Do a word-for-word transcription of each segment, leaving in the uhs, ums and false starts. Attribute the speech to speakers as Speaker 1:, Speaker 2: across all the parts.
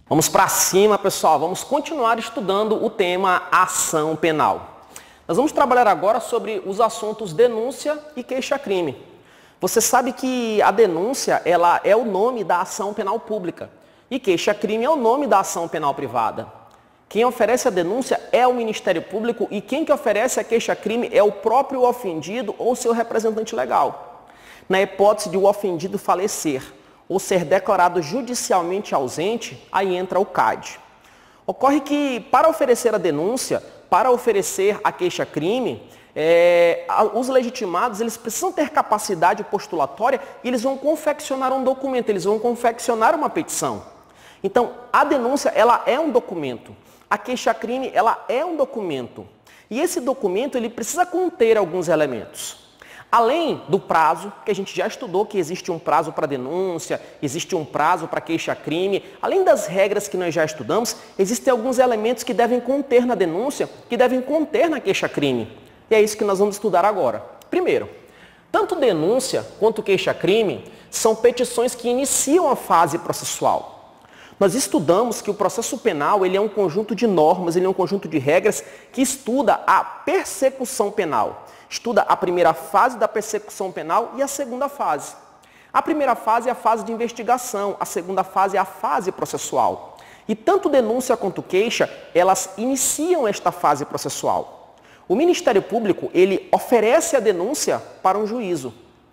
Speaker 1: Vamos para cima, pessoal. Vamos continuar estudando o tema ação penal. Nós vamos trabalhar agora sobre os assuntos denúncia e queixa-crime. Você sabe que a denúncia ela é o nome da ação penal pública e queixa-crime é o nome da ação penal privada. Quem oferece a denúncia é o Ministério Público e quem que oferece a queixa-crime é o próprio ofendido ou seu representante legal. Na hipótese de o ofendido falecer ou ser declarado judicialmente ausente, aí entra o C A D. Ocorre que, para oferecer a denúncia, para oferecer a queixa-crime, é, os legitimados eles precisam ter capacidade postulatória e eles vão confeccionar um documento, eles vão confeccionar uma petição. Então, a denúncia ela é um documento, a queixa-crime ela é um documento. E esse documento ele precisa conter alguns elementos. Além do prazo, que a gente já estudou que existe um prazo para denúncia, existe um prazo para queixa-crime, além das regras que nós já estudamos, existem alguns elementos que devem conter na denúncia, que devem conter na queixa-crime. E é isso que nós vamos estudar agora. Primeiro, tanto denúncia quanto queixa-crime são petições que iniciam a fase processual. Nós estudamos que o processo penal ele é um conjunto de normas, ele é um conjunto de regras que estuda a persecução penal. Estuda a primeira fase da persecução penal e a segunda fase. A primeira fase é a fase de investigação, a segunda fase é a fase processual. E tanto denúncia quanto queixa, elas iniciam esta fase processual. O Ministério Público, ele oferece a denúncia para um juízo.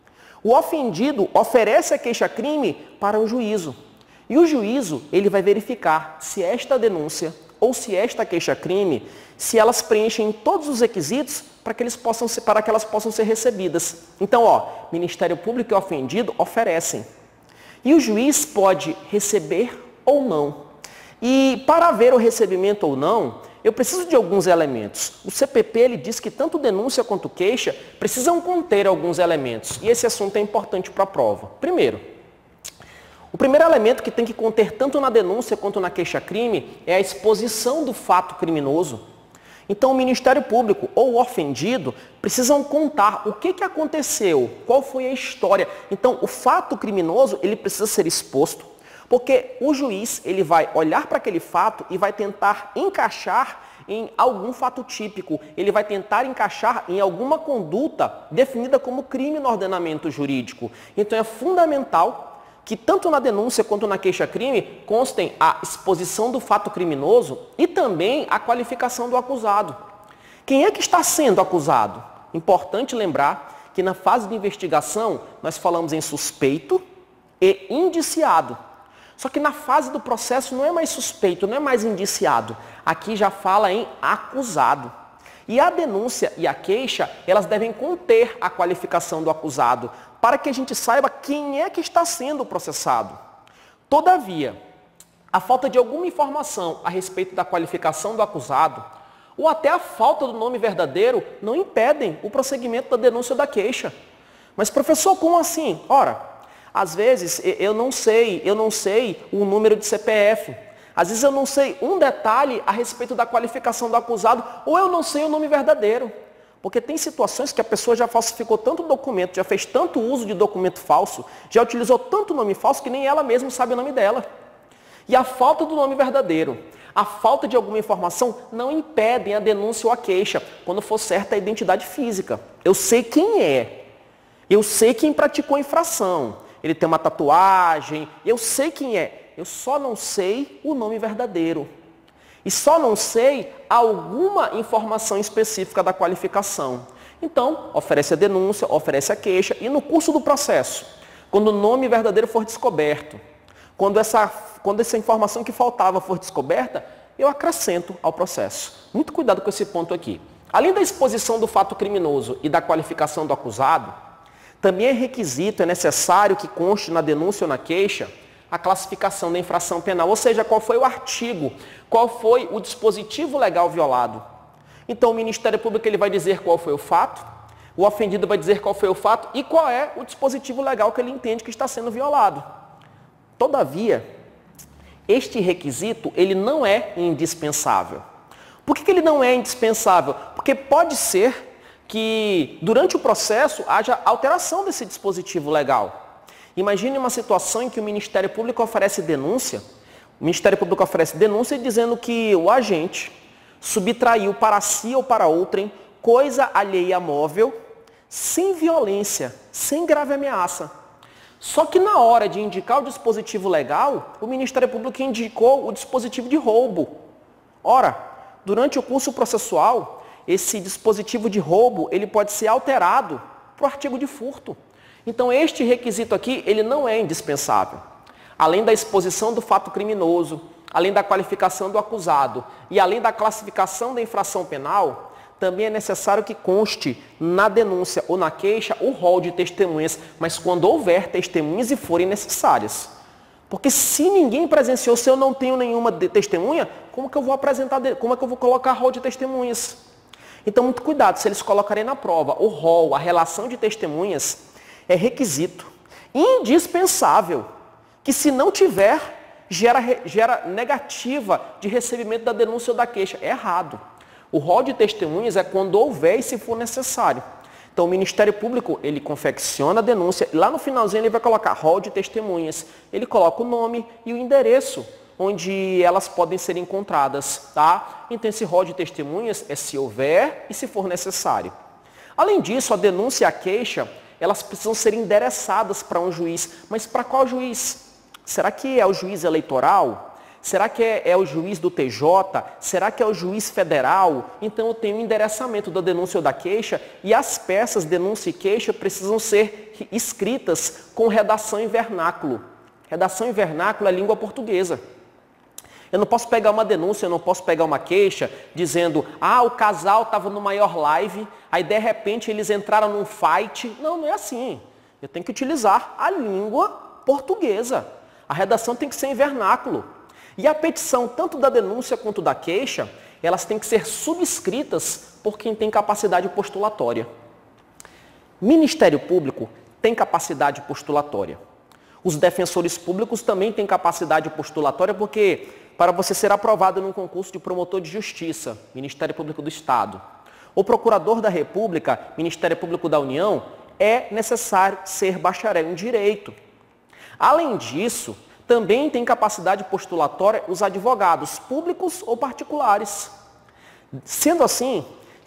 Speaker 1: O ofendido oferece a queixa-crime para um juízo. E o juízo, ele vai verificar se esta denúncia ou se esta queixa-crime, se elas preenchem todos os requisitos para que, eles possam ser, para que elas possam ser recebidas. Então, ó, Ministério Público e ofendido oferecem. E o juiz pode receber ou não. E para ver o recebimento ou não, eu preciso de alguns elementos. O C P P ele diz que tanto denúncia quanto queixa precisam conter alguns elementos. E esse assunto é importante para a prova. Primeiro, o primeiro elemento que tem que conter tanto na denúncia quanto na queixa-crime é a exposição do fato criminoso. Então, o Ministério Público ou o ofendido precisam contar o que, que aconteceu, qual foi a história. Então, o fato criminoso ele precisa ser exposto, porque o juiz ele vai olhar para aquele fato e vai tentar encaixar em algum fato típico. Ele vai tentar encaixar em alguma conduta definida como crime no ordenamento jurídico. Então, é fundamental que tanto na denúncia quanto na queixa-crime constem a exposição do fato criminoso e também a qualificação do acusado. Quem é que está sendo acusado? Importante lembrar que na fase de investigação nós falamos em suspeito e indiciado. Só que na fase do processo não é mais suspeito, não é mais indiciado. Aqui já fala em acusado. E a denúncia e a queixa, elas devem conter a qualificação do acusado, para que a gente saiba quem é que está sendo processado. Todavia, a falta de alguma informação a respeito da qualificação do acusado, ou até a falta do nome verdadeiro, não impedem o prosseguimento da denúncia ou da queixa. Mas, professor, como assim? Ora, às vezes eu não sei, eu não sei o número de C P F. Às vezes eu não sei um detalhe a respeito da qualificação do acusado, ou eu não sei o nome verdadeiro. Porque tem situações que a pessoa já falsificou tanto documento, já fez tanto uso de documento falso, já utilizou tanto nome falso que nem ela mesma sabe o nome dela. E a falta do nome verdadeiro, a falta de alguma informação não impedem a denúncia ou a queixa, quando for certa a identidade física. Eu sei quem é, eu sei quem praticou a infração, ele tem uma tatuagem, eu sei quem é, eu só não sei o nome verdadeiro. E só não sei alguma informação específica da qualificação. Então, oferece a denúncia, oferece a queixa e no curso do processo, quando o nome verdadeiro for descoberto, quando essa, quando essa informação que faltava for descoberta, eu acrescento ao processo. Muito cuidado com esse ponto aqui. Além da exposição do fato criminoso e da qualificação do acusado, também é requisito, é necessário que conste na denúncia ou na queixa a classificação da infração penal, ou seja, qual foi o artigo, qual foi o dispositivo legal violado. Então o Ministério Público ele vai dizer qual foi o fato, o ofendido vai dizer qual foi o fato e qual é o dispositivo legal que ele entende que está sendo violado. Todavia, este requisito ele não é indispensável. Por que que ele não é indispensável? Porque pode ser que durante o processo haja alteração desse dispositivo legal. Imagine uma situação em que o Ministério Público oferece denúncia, O Ministério Público oferece denúncia dizendo que o agente subtraiu para si ou para outrem coisa alheia móvel, sem violência, sem grave ameaça. Só que na hora de indicar o dispositivo legal, o Ministério Público indicou o dispositivo de roubo. Ora, durante o curso processual, esse dispositivo de roubo ele pode ser alterado para o artigo de furto. Então este requisito aqui ele não é indispensável. Além da exposição do fato criminoso, além da qualificação do acusado e além da classificação da infração penal, também é necessário que conste na denúncia ou na queixa o rol de testemunhas, mas quando houver testemunhas e forem necessárias. Porque se ninguém presenciou, se eu não tenho nenhuma testemunha, como que eu vou apresentar, como é que eu vou colocar rol de testemunhas? Então, muito cuidado, se eles colocarem na prova o rol, a relação de testemunhas, é requisito indispensável, que se não tiver, gera, gera negativa de recebimento da denúncia ou da queixa. É errado. O rol de testemunhas é quando houver e se for necessário. Então, o Ministério Público, ele confecciona a denúncia, lá no finalzinho ele vai colocar rol de testemunhas. Ele coloca o nome e o endereço onde elas podem ser encontradas, tá? Então, esse rol de testemunhas é se houver e se for necessário. Além disso, a denúncia e a queixa, elas precisam ser endereçadas para um juiz. Mas para qual juiz? Será que é o juiz eleitoral? Será que é, é o juiz do T J? Será que é o juiz federal? Então eu tenho o endereçamento da denúncia ou da queixa e as peças denúncia e queixa precisam ser escritas com redação em vernáculo. Redação em vernáculo é língua portuguesa. Eu não posso pegar uma denúncia, eu não posso pegar uma queixa dizendo, ah, o casal estava no maior live, aí de repente eles entraram num fight. Não, não é assim. Eu tenho que utilizar a língua portuguesa. A redação tem que ser em vernáculo. E a petição, tanto da denúncia quanto da queixa, elas têm que ser subscritas por quem tem capacidade postulatória. Ministério Público tem capacidade postulatória. Os defensores públicos também têm capacidade postulatória porque, para você ser aprovado num concurso de promotor de justiça, Ministério Público do Estado, ou procurador da República, Ministério Público da União, é necessário ser bacharel em direito. Além disso, também tem capacidade postulatória os advogados públicos ou particulares. Sendo assim,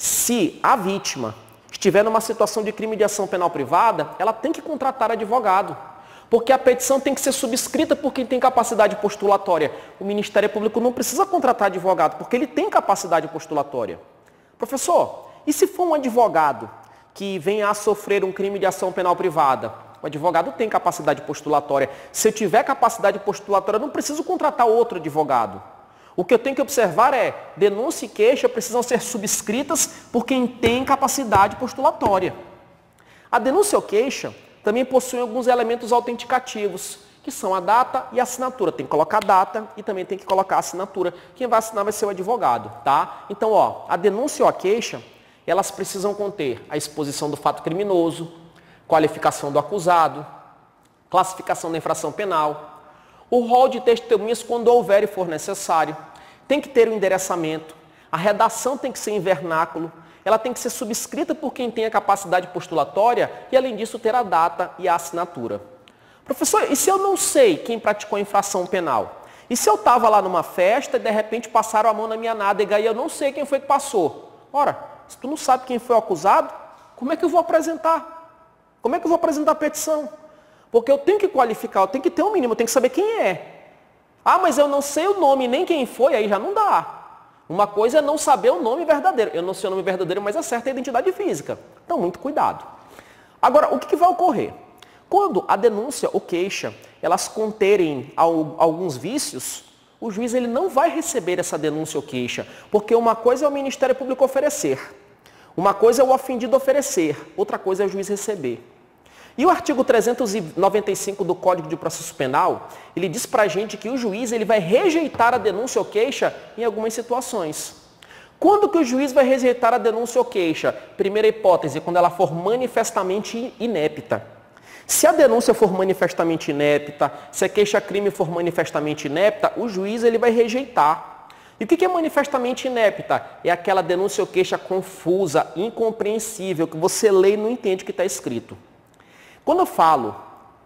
Speaker 1: se a vítima estiver numa situação de crime de ação penal privada, ela tem que contratar advogado, porque a petição tem que ser subscrita por quem tem capacidade postulatória. O Ministério Público não precisa contratar advogado, porque ele tem capacidade postulatória. Professor, e se for um advogado que venha a sofrer um crime de ação penal privada? O advogado tem capacidade postulatória. Se eu tiver capacidade postulatória, eu não preciso contratar outro advogado. O que eu tenho que observar é, denúncia e queixa precisam ser subscritas por quem tem capacidade postulatória. A denúncia ou queixa também possui alguns elementos autenticativos, que são a data e a assinatura. Tem que colocar a data e também tem que colocar a assinatura. Quem vai assinar vai ser o advogado, tá? Então, ó, a denúncia ou a queixa, elas precisam conter a exposição do fato criminoso, qualificação do acusado, classificação da infração penal, o rol de testemunhas quando houver e for necessário, tem que ter o endereçamento, a redação tem que ser em vernáculo, ela tem que ser subscrita por quem tem a capacidade postulatória e, além disso, ter a data e a assinatura. Professor, e se eu não sei quem praticou a infração penal? E se eu estava lá numa festa e, de repente, passaram a mão na minha nádega e eu não sei quem foi que passou? Ora, se tu não sabe quem foi o acusado, como é que eu vou apresentar? Como é que eu vou apresentar a petição? Porque eu tenho que qualificar, eu tenho que ter um mínimo, eu tenho que saber quem é. Ah, mas eu não sei o nome nem quem foi, aí já não dá. Uma coisa é não saber o nome verdadeiro. Eu não sei o nome verdadeiro, mas acerta a identidade física. Então, muito cuidado. Agora, o que, que vai ocorrer? Quando a denúncia ou queixa, elas conterem alguns vícios, o juiz ele não vai receber essa denúncia ou queixa, porque uma coisa é o Ministério Público oferecer, uma coisa é o ofendido oferecer, outra coisa é o juiz receber. E o artigo trezentos e noventa e cinco do Código de Processo Penal, ele diz pra gente que o juiz ele vai rejeitar a denúncia ou queixa em algumas situações. Quando que o juiz vai rejeitar a denúncia ou queixa? Primeira hipótese, quando ela for manifestamente inepta. Se a denúncia for manifestamente inepta, se a queixa-crime for manifestamente inepta, o juiz ele vai rejeitar. E o que é manifestamente inepta? É aquela denúncia ou queixa confusa, incompreensível, que você lê e não entende o que está escrito. Quando eu falo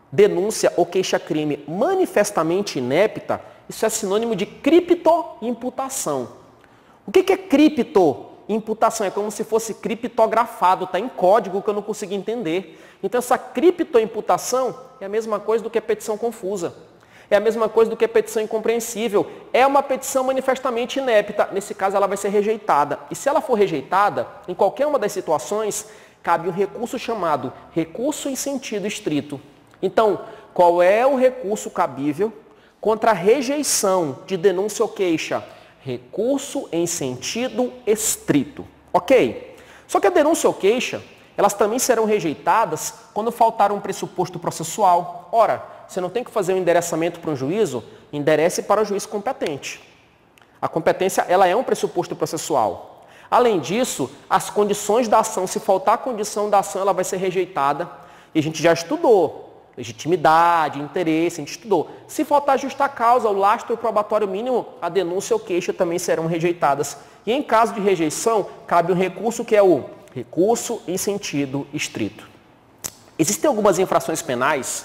Speaker 1: denúncia ou queixa-crime manifestamente inepta, isso é sinônimo de criptoimputação. O que é criptoimputação? É como se fosse criptografado, está em código que eu não consigo entender. Então essa criptoimputação é a mesma coisa do que petição confusa. É a mesma coisa do que petição incompreensível. É uma petição manifestamente inepta. Nesse caso ela vai ser rejeitada. E se ela for rejeitada, em qualquer uma das situações, cabe um recurso chamado recurso em sentido estrito. Então, qual é o recurso cabível contra a rejeição de denúncia ou queixa? Recurso em sentido estrito. Ok? Só que a denúncia ou queixa, elas também serão rejeitadas quando faltar um pressuposto processual. Ora, você não tem que fazer um endereçamento para um juízo? Enderece para o juiz competente. A competência, ela é um pressuposto processual. Além disso, as condições da ação, se faltar a condição da ação, ela vai ser rejeitada. E a gente já estudou. Legitimidade, interesse, a gente estudou. Se faltar justa causa, o lastro probatório mínimo, a denúncia ou queixa também serão rejeitadas. E em caso de rejeição, cabe um recurso que é o recurso em sentido estrito. Existem algumas infrações penais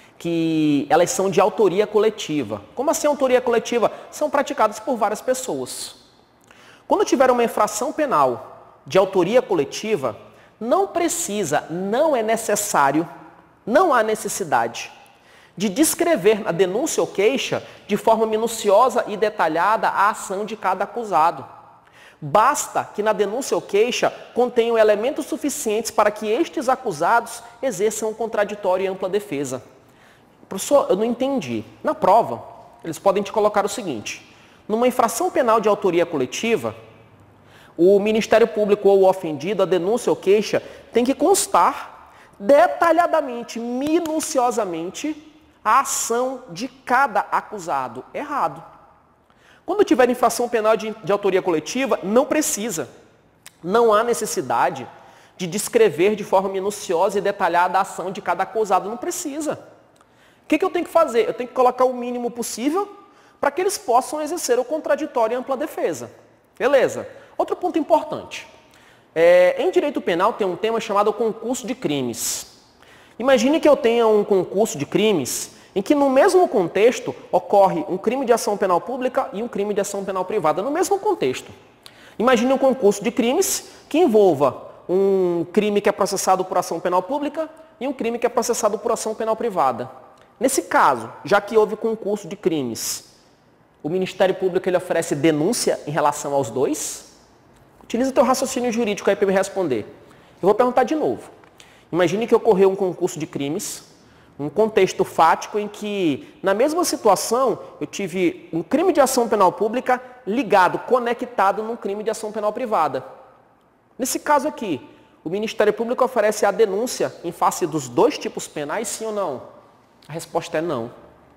Speaker 1: que elas são de autoria coletiva. Como assim autoria coletiva? São praticadas por várias pessoas. Quando tiver uma infração penal de autoria coletiva, não precisa, não é necessário, não há necessidade de descrever na denúncia ou queixa de forma minuciosa e detalhada a ação de cada acusado. Basta que na denúncia ou queixa contenham elementos suficientes para que estes acusados exerçam um contraditório e ampla defesa. Professor, eu não entendi. Na prova, eles podem te colocar o seguinte: numa infração penal de autoria coletiva, o Ministério Público ou o ofendido, a denúncia ou queixa, tem que constar detalhadamente, minuciosamente, a ação de cada acusado. Errado. Quando tiver infração penal de, de autoria coletiva, não precisa. Não há necessidade de descrever de forma minuciosa e detalhada a ação de cada acusado. Não precisa. O que, que eu tenho que fazer? Eu tenho que colocar o mínimo possível para que eles possam exercer o contraditório e ampla defesa. Beleza. Outro ponto importante. É, em direito penal tem um tema chamado concurso de crimes. Imagine que eu tenha um concurso de crimes em que no mesmo contexto ocorre um crime de ação penal pública e um crime de ação penal privada, no mesmo contexto. Imagine um concurso de crimes que envolva um crime que é processado por ação penal pública e um crime que é processado por ação penal privada. Nesse caso, já que houve concurso de crimes, o Ministério Público ele oferece denúncia em relação aos dois? Utiliza o teu raciocínio jurídico aí para me responder. Eu vou perguntar de novo. Imagine que ocorreu um concurso de crimes, um contexto fático em que, na mesma situação, eu tive um crime de ação penal pública ligado, conectado num crime de ação penal privada. Nesse caso aqui, o Ministério Público oferece a denúncia em face dos dois tipos penais, sim ou não? A resposta é não.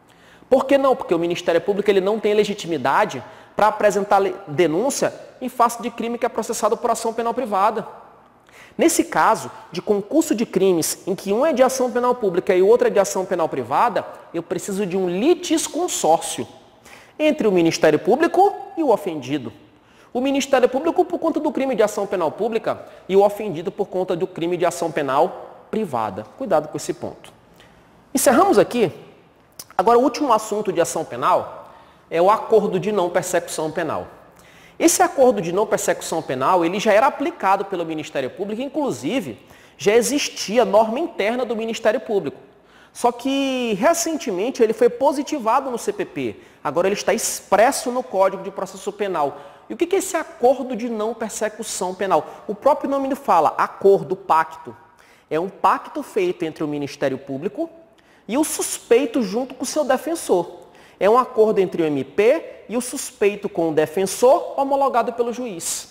Speaker 1: Por que não? Porque o Ministério Público ele não tem legitimidade para apresentar denúncia em face de crime que é processado por ação penal privada. Nesse caso, de concurso de crimes em que um é de ação penal pública e o outro é de ação penal privada, eu preciso de um litisconsórcio entre o Ministério Público e o ofendido. O Ministério Público por conta do crime de ação penal pública e o ofendido por conta do crime de ação penal privada. Cuidado com esse ponto. Encerramos aqui. Agora, o último assunto de ação penal é o acordo de não persecução penal. Esse acordo de não persecução penal, ele já era aplicado pelo Ministério Público, inclusive, já existia norma interna do Ministério Público. Só que, recentemente, ele foi positivado no C P P. Agora ele está expresso no Código de Processo Penal. E o que é esse acordo de não persecução penal? O próprio nome fala, acordo, pacto. É um pacto feito entre o Ministério Público e o suspeito junto com o seu defensor. É um acordo entre o M P e o suspeito com o defensor, homologado pelo juiz.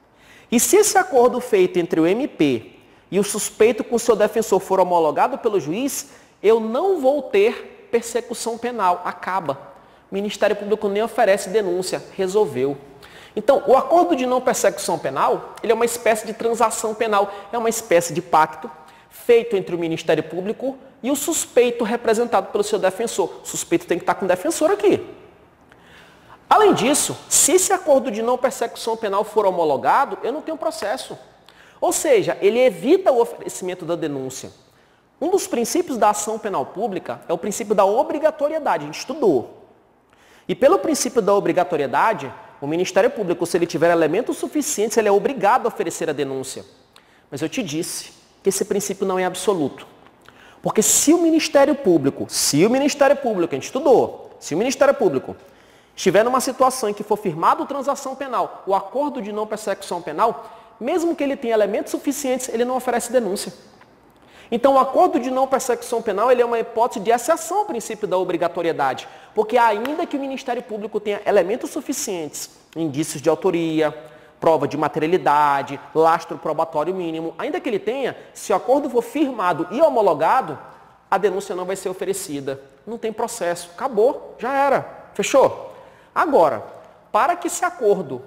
Speaker 1: E se esse acordo feito entre o M P e o suspeito com o seu defensor for homologado pelo juiz, eu não vou ter persecução penal. Acaba. O Ministério Público nem oferece denúncia. Resolveu. Então, o acordo de não persecução penal, ele é uma espécie de transação penal. É uma espécie de pacto feito entre o Ministério Público e o suspeito representado pelo seu defensor. O suspeito tem que estar com o defensor aqui. Além disso, se esse acordo de não persecução penal for homologado, eu não tenho processo. Ou seja, ele evita o oferecimento da denúncia. Um dos princípios da ação penal pública é o princípio da obrigatoriedade, a gente estudou. E pelo princípio da obrigatoriedade, o Ministério Público, se ele tiver elementos suficientes, ele é obrigado a oferecer a denúncia. Mas eu te disse que esse princípio não é absoluto. Porque se o Ministério Público, se o Ministério Público, a gente estudou, se o Ministério Público estiver numa situação em que for firmado transação penal, o acordo de não persecução penal, mesmo que ele tenha elementos suficientes, ele não oferece denúncia. Então, o acordo de não persecução penal ele é uma hipótese de exceção ao princípio da obrigatoriedade, porque ainda que o Ministério Público tenha elementos suficientes, indícios de autoria, prova de materialidade, lastro probatório mínimo, ainda que ele tenha, se o acordo for firmado e homologado, a denúncia não vai ser oferecida. Não tem processo. Acabou, já era. Fechou? Agora, para que esse acordo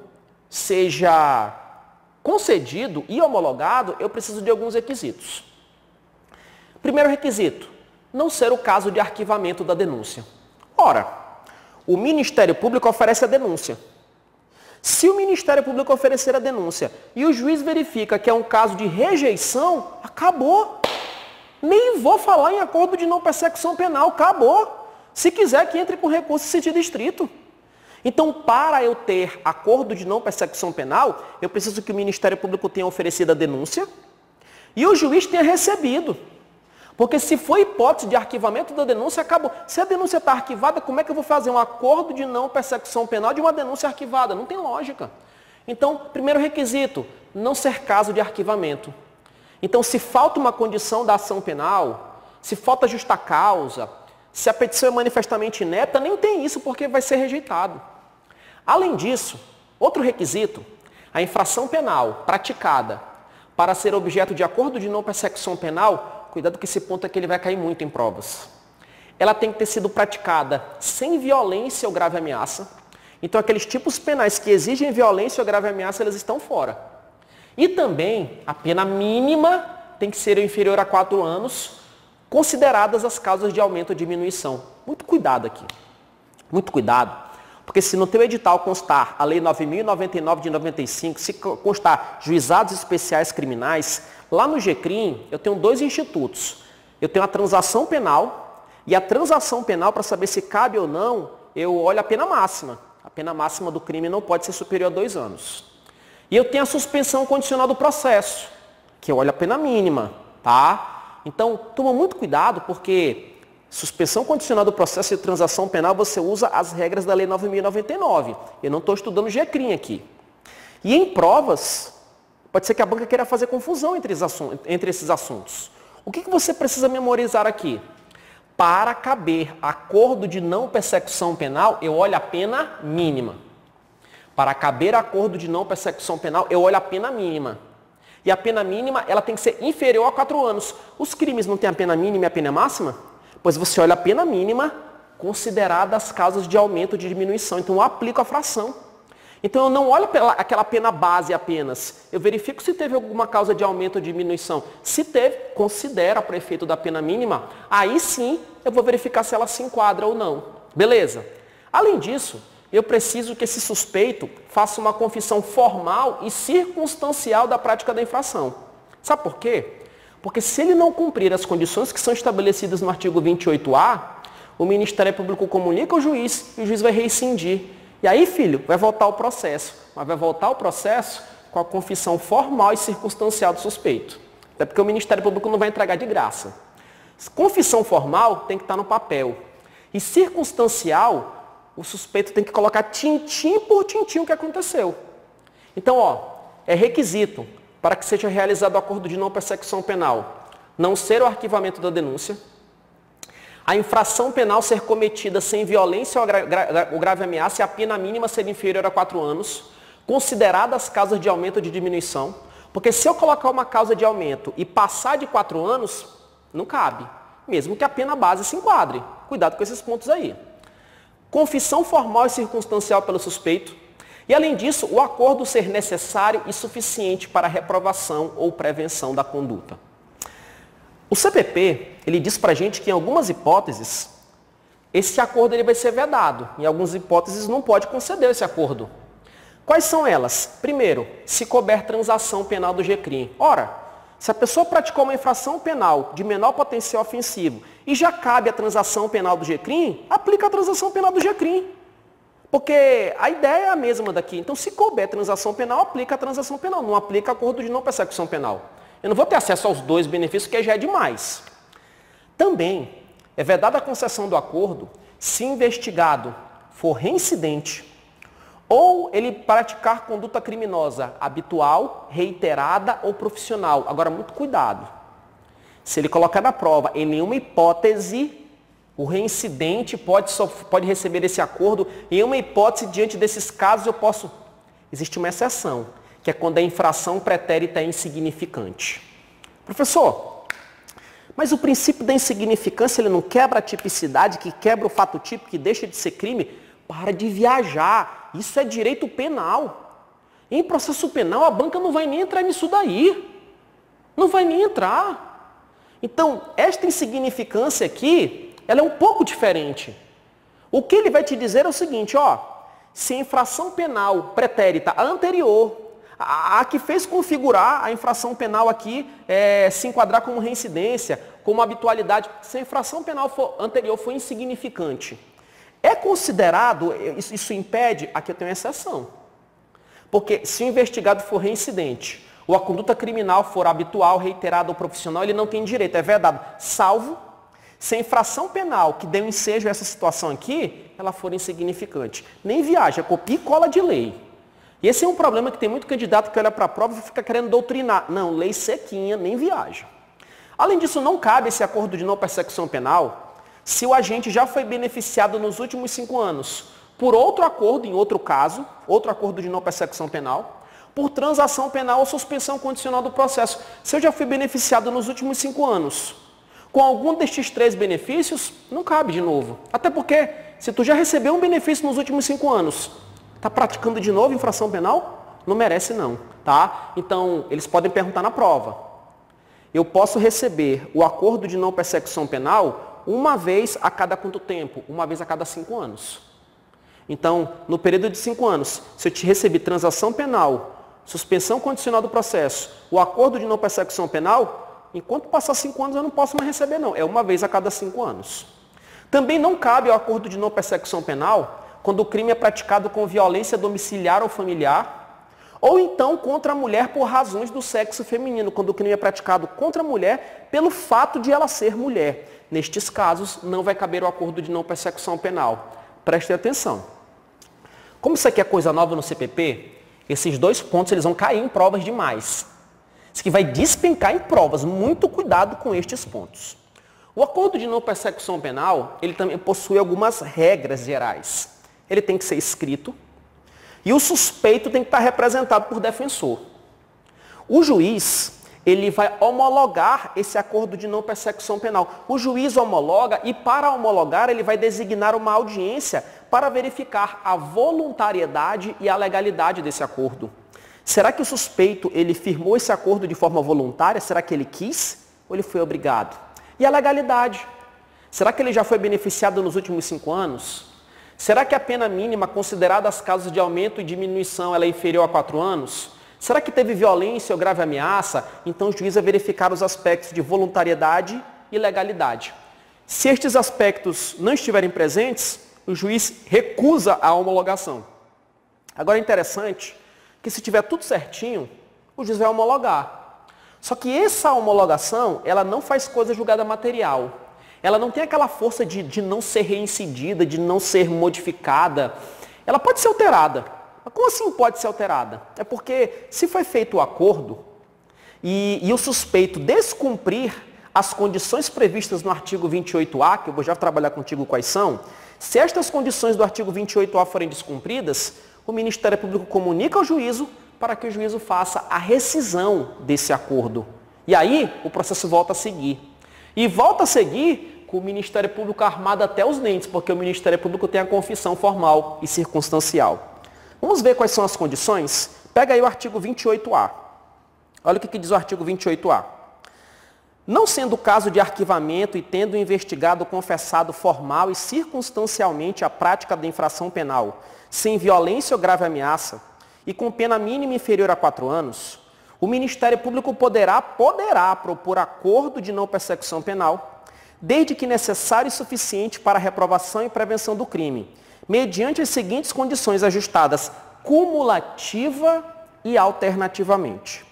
Speaker 1: seja concedido e homologado, eu preciso de alguns requisitos. Primeiro requisito, não ser o caso de arquivamento da denúncia. Ora, o Ministério Público oferece a denúncia. Se o Ministério Público oferecer a denúncia e o juiz verifica que é um caso de rejeição, acabou. Nem vou falar em acordo de não persecução penal, acabou. Se quiser que entre com recurso em sentido estrito. Então, para eu ter acordo de não persecução penal, eu preciso que o Ministério Público tenha oferecido a denúncia e o juiz tenha recebido. Porque se for hipótese de arquivamento da denúncia, acabou. Se a denúncia está arquivada, como é que eu vou fazer um acordo de não persecução penal de uma denúncia arquivada? Não tem lógica. Então, primeiro requisito, não ser caso de arquivamento. Então, se falta uma condição da ação penal, se falta justa causa, se a petição é manifestamente inepta, nem tem isso, porque vai ser rejeitado. Além disso, outro requisito, a infração penal praticada para ser objeto de acordo de não persecução penal, cuidado que esse ponto é que ele vai cair muito em provas. Ela tem que ter sido praticada sem violência ou grave ameaça. Então, aqueles tipos penais que exigem violência ou grave ameaça, eles estão fora. E também, a pena mínima tem que ser inferior a quatro anos, consideradas as causas de aumento ou diminuição. Muito cuidado aqui. Muito cuidado. Porque se no teu edital constar a Lei nove mil e noventa e nove de noventa e cinco, se constar juizados especiais criminais, lá no GECRIM eu tenho dois institutos. Eu tenho a transação penal e a transação penal, para saber se cabe ou não, eu olho a pena máxima. A pena máxima do crime não pode ser superior a dois anos. E eu tenho a suspensão condicional do processo, que eu olho a pena mínima, tá? Então, toma muito cuidado, porque suspensão condicional do processo de transação penal, você usa as regras da Lei nove mil e noventa e nove. Eu não estou estudando GECRIM aqui. E em provas, pode ser que a banca queira fazer confusão entre, entre esses assuntos. O que, que você precisa memorizar aqui? Para caber acordo de não persecução penal, eu olho a pena mínima. Para caber acordo de não persecução penal, eu olho a pena mínima. E a pena mínima, ela tem que ser inferior a quatro anos. Os crimes não têm a pena mínima e a pena máxima? Pois você olha a pena mínima considerada as causas de aumento ou de diminuição. Então, eu aplico a fração. Então, eu não olho aquela pena base apenas. Eu verifico se teve alguma causa de aumento ou diminuição. Se teve, considera para efeito da pena mínima. Aí sim, eu vou verificar se ela se enquadra ou não. Beleza? Além disso, eu preciso que esse suspeito faça uma confissão formal e circunstancial da prática da infração. Sabe por quê? Porque se ele não cumprir as condições que são estabelecidas no artigo vinte e oito A, o Ministério Público comunica ao juiz e o juiz vai rescindir. E aí, filho, vai voltar o processo. Mas vai voltar o processo com a confissão formal e circunstancial do suspeito. Até porque o Ministério Público não vai entregar de graça. Confissão formal tem que estar no papel. E circunstancial, o suspeito tem que colocar tintim por tintim o que aconteceu. Então, ó, é requisito para que seja realizado o acordo de não persecução penal, não ser o arquivamento da denúncia, a infração penal ser cometida sem violência ou, gra gra ou grave ameaça e a pena mínima ser inferior a quatro anos, consideradas causas de aumento ou de diminuição, porque se eu colocar uma causa de aumento e passar de quatro anos, não cabe, mesmo que a pena base se enquadre. Cuidado com esses pontos aí. Confissão formal e circunstancial pelo suspeito. E, além disso, o acordo ser necessário e suficiente para a reprovação ou prevenção da conduta. O C P P, ele diz para a gente que, em algumas hipóteses, esse acordo ele vai ser vedado. Em algumas hipóteses, não pode conceder esse acordo. Quais são elas? Primeiro, se couber transação penal do GECRIM. Ora, Se a pessoa praticou uma infração penal de menor potencial ofensivo e já cabe a transação penal do G-Crim, aplica a transação penal do G-Crim. Porque a ideia é a mesma daqui. Então, se couber transação penal, aplica a transação penal, não aplica acordo de não persecução penal. Eu não vou ter acesso aos dois benefícios, que já é demais. Também é vedada a concessão do acordo se investigado for reincidente ou ele praticar conduta criminosa habitual, reiterada ou profissional. Agora, muito cuidado. Se ele colocar na prova, em nenhuma hipótese, o reincidente pode, pode receber esse acordo. Em uma hipótese, diante desses casos, eu posso... Existe uma exceção, que é quando a infração pretérita é insignificante. Professor, mas o princípio da insignificância, ele não quebra a tipicidade, que quebra o fato típico, que deixa de ser crime? Para de viajar. Isso é direito penal. Em processo penal, a banca não vai nem entrar nisso daí. Não vai nem entrar. Então, esta insignificância aqui, ela é um pouco diferente. O que ele vai te dizer é o seguinte, ó, se a infração penal pretérita anterior, a, a que fez configurar a infração penal aqui, é, se enquadrar como reincidência, como habitualidade, se a infração penal for, anterior for insignificante, é considerado, isso, isso impede, aqui eu tenho uma exceção. Porque se o investigado for reincidente, ou a conduta criminal for habitual, reiterada ou profissional, ele não tem direito, é vedado, salvo se a infração penal que deu ensejo a essa situação aqui, ela for insignificante. Nem viaja, copia e cola de lei. E esse é um problema que tem muito candidato que olha para a prova e fica querendo doutrinar. Não, lei sequinha, nem viaja. Além disso, não cabe esse acordo de não persecução penal se o agente já foi beneficiado nos últimos cinco anos por outro acordo, em outro caso, outro acordo de não persecução penal, por transação penal ou suspensão condicional do processo. Se eu já fui beneficiado nos últimos cinco anos com algum destes três benefícios, não cabe de novo. Até porque, se tu já recebeu um benefício nos últimos cinco anos, está praticando de novo infração penal? Não merece não, tá? Então, eles podem perguntar na prova. Eu posso receber o acordo de não persecução penal uma vez a cada quanto tempo? Uma vez a cada cinco anos. Então, no período de cinco anos, se eu te receber transação penal, suspensão condicional do processo, o acordo de não persecução penal, enquanto passar cinco anos eu não posso mais receber não. É uma vez a cada cinco anos. Também não cabe o acordo de não persecução penal quando o crime é praticado com violência domiciliar ou familiar, ou então contra a mulher por razões do sexo feminino, quando o crime é praticado contra a mulher pelo fato de ela ser mulher. Nestes casos, não vai caber o acordo de não persecução penal. Prestem atenção. Como isso aqui é coisa nova no C P P, esses dois pontos eles vão cair em provas demais. Isso aqui vai despencar em provas. Muito cuidado com estes pontos. O acordo de não persecução penal, ele também possui algumas regras gerais. Ele tem que ser escrito e o suspeito tem que estar representado por defensor. O juiz, ele vai homologar esse acordo de não persecução penal. O juiz homologa e, para homologar, ele vai designar uma audiência para verificar a voluntariedade e a legalidade desse acordo. Será que o suspeito, ele firmou esse acordo de forma voluntária? Será que ele quis ou ele foi obrigado? E a legalidade? Será que ele já foi beneficiado nos últimos cinco anos? Será que a pena mínima, considerada as causas de aumento e diminuição, ela é inferior a quatro anos? Será que teve violência ou grave ameaça? Então o juiz vai verificar os aspectos de voluntariedade e legalidade. Se estes aspectos não estiverem presentes, o juiz recusa a homologação. Agora é interessante que se tiver tudo certinho, o juiz vai homologar. Só que essa homologação, ela não faz coisa julgada material. Ela não tem aquela força de, de não ser reincidida, de não ser modificada. Ela pode ser alterada. Mas como assim pode ser alterada? É porque se foi feito o acordo e, e o suspeito descumprir as condições previstas no artigo vinte e oito A, que eu vou já trabalhar contigo quais são, se estas condições do artigo vinte e oito A forem descumpridas, o Ministério Público comunica ao juízo para que o juízo faça a rescisão desse acordo. E aí o processo volta a seguir. E volta a seguir com o Ministério Público armado até os dentes, porque o Ministério Público tem a confissão formal e circunstancial. Vamos ver quais são as condições? Pega aí o artigo vinte e oito A. Olha o que, que diz o artigo vinte e oito A. Não sendo caso de arquivamento e tendo o investigado confessado formal e circunstancialmente a prática da infração penal, sem violência ou grave ameaça, e com pena mínima inferior a quatro anos, o Ministério Público poderá, poderá propor acordo de não persecução penal, desde que necessário e suficiente para a reprovação e prevenção do crime, mediante as seguintes condições ajustadas cumulativa e alternativamente.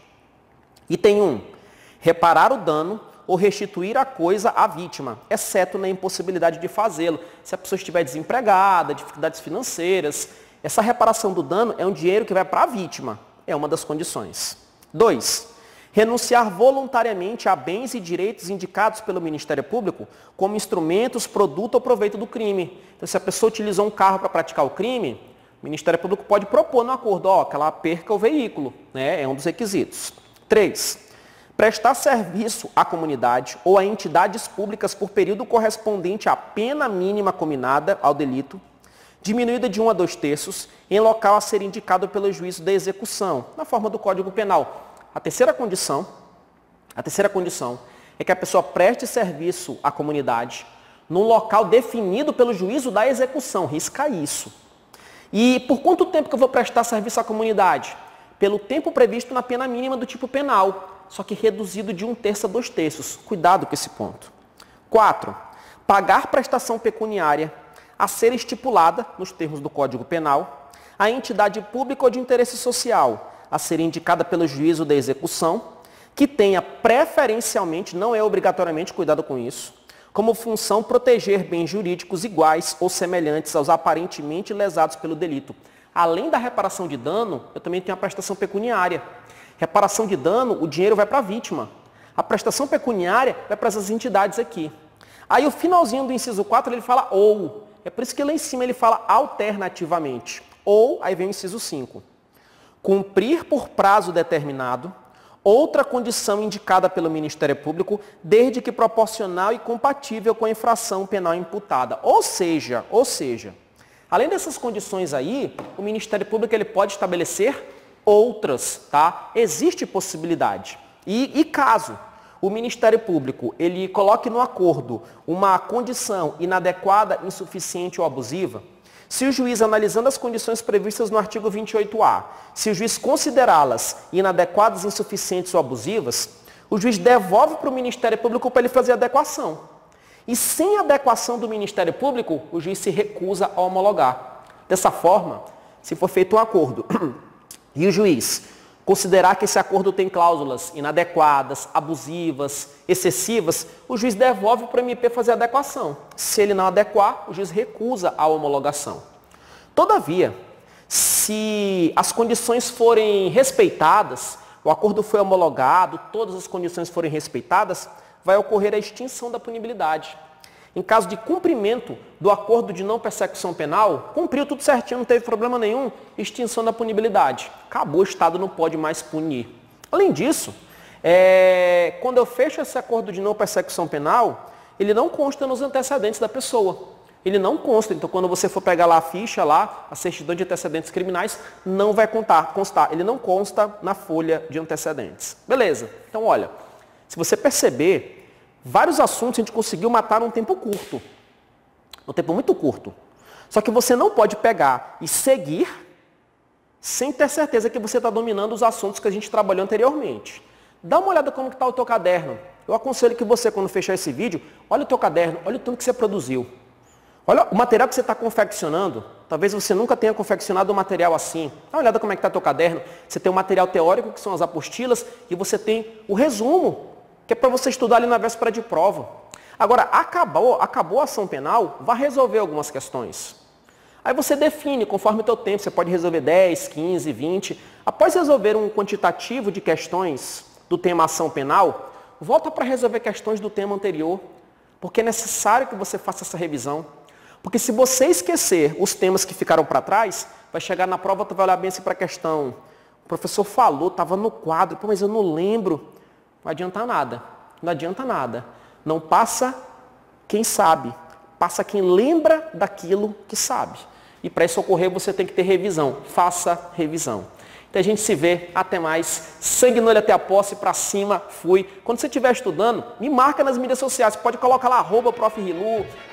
Speaker 1: Item um. Reparar o dano ou restituir a coisa à vítima, exceto na impossibilidade de fazê-lo. Se a pessoa estiver desempregada, dificuldades financeiras, essa reparação do dano é um dinheiro que vai para a vítima. É uma das condições. dois. Renunciar voluntariamente a bens e direitos indicados pelo Ministério Público como instrumentos, produto ou proveito do crime. Então, se a pessoa utilizou um carro para praticar o crime, o Ministério Público pode propor no acordo, ó, que ela perca o veículo, né? É um dos requisitos. três. Prestar serviço à comunidade ou a entidades públicas por período correspondente à pena mínima combinada ao delito, diminuída de um a dois terços, em local a ser indicado pelo juízo da execução, na forma do Código Penal. A terceira condição, a terceira condição é que a pessoa preste serviço à comunidade num local definido pelo juízo da execução. Risca isso. E por quanto tempo que eu vou prestar serviço à comunidade? Pelo tempo previsto na pena mínima do tipo penal, só que reduzido de um terço a dois terços. Cuidado com esse ponto. quatro. Pagar prestação pecuniária a ser estipulada, nos termos do Código Penal, a entidade pública ou de interesse social, a ser indicada pelo juízo da execução, que tenha preferencialmente, não é obrigatoriamente, cuidado com isso, como função proteger bens jurídicos iguais ou semelhantes aos aparentemente lesados pelo delito. Além da reparação de dano, eu também tenho a prestação pecuniária. Reparação de dano, o dinheiro vai para a vítima. A prestação pecuniária vai para essas entidades aqui. Aí o finalzinho do inciso quatro, ele fala ou. É por isso que lá em cima ele fala alternativamente. Ou, aí vem o inciso cinco. Cumprir por prazo determinado outra condição indicada pelo Ministério Público, desde que proporcional e compatível com a infração penal imputada. Ou seja, ou seja, além dessas condições aí, o Ministério Público ele pode estabelecer outras, tá? Existe possibilidade. E, e caso o Ministério Público ele coloque no acordo uma condição inadequada, insuficiente ou abusiva, se o juiz, analisando as condições previstas no artigo vinte e oito A, se o juiz considerá-las inadequadas, insuficientes ou abusivas, o juiz devolve para o Ministério Público para ele fazer adequação. E sem adequação do Ministério Público, o juiz se recusa a homologar. Dessa forma, se for feito um acordo e o juiz considerar que esse acordo tem cláusulas inadequadas, abusivas, excessivas, o juiz devolve para o M P fazer adequação. Se ele não adequar, o juiz recusa a homologação. Todavia, se as condições forem respeitadas, o acordo foi homologado, todas as condições forem respeitadas, vai ocorrer a extinção da punibilidade. Em caso de cumprimento do acordo de não persecução penal, cumpriu tudo certinho, não teve problema nenhum, extinção da punibilidade. Acabou, o Estado não pode mais punir. Além disso, é, quando eu fecho esse acordo de não persecução penal, ele não consta nos antecedentes da pessoa. Ele não consta, então quando você for pegar lá a ficha, lá, a certidão de antecedentes criminais, não vai contar, constar. Ele não consta na folha de antecedentes. Beleza, então olha, se você perceber, vários assuntos a gente conseguiu matar num tempo curto. Num tempo muito curto. Só que você não pode pegar e seguir sem ter certeza que você está dominando os assuntos que a gente trabalhou anteriormente. Dá uma olhada como está o teu caderno. Eu aconselho que você, quando fechar esse vídeo, olha o teu caderno, olha o tanto que você produziu. Olha o material que você está confeccionando. Talvez você nunca tenha confeccionado um material assim. Dá uma olhada como é que está o teu caderno. Você tem o material teórico, que são as apostilas, e você tem o resumo, que é para você estudar ali na véspera de prova. Agora, acabou, acabou a ação penal, vai resolver algumas questões. Aí você define, conforme o teu tempo, você pode resolver dez, quinze, vinte. Após resolver um quantitativo de questões do tema ação penal, volta para resolver questões do tema anterior, porque é necessário que você faça essa revisão. Porque se você esquecer os temas que ficaram para trás, vai chegar na prova, tu vai olhar bem assim para a questão. O professor falou, estava no quadro, pô, mas eu não lembro. Não adianta nada, não adianta nada. Não passa quem sabe, passa quem lembra daquilo que sabe. E para isso ocorrer, você tem que ter revisão. Faça revisão. Então a gente se vê, até mais. Sangue no olho até a posse, para cima, fui. Quando você estiver estudando, me marca nas mídias sociais. Você pode colocar lá, arroba prof Rilu,